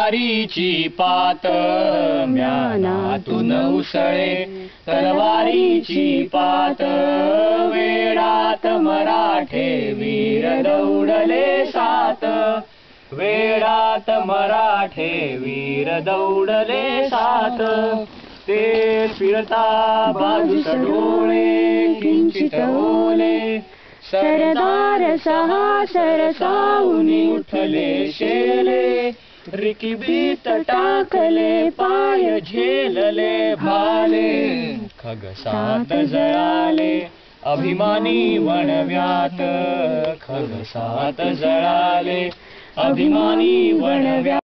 वारीची पात म्यानातून उसळे तलवारीची पात वेडात मराठे वीर दौडले सात वेडात मराठे वीर दौडले सात ते फिरता बाजूस डोळे किंचित ओले सरदार सहा सरसावूनी उठले शेले रिकिबीत टाकले पाय झेलले भाले खगसात जळाले अभिमानी वणव्यात खगसात जळाले अभिमानी वणव्यात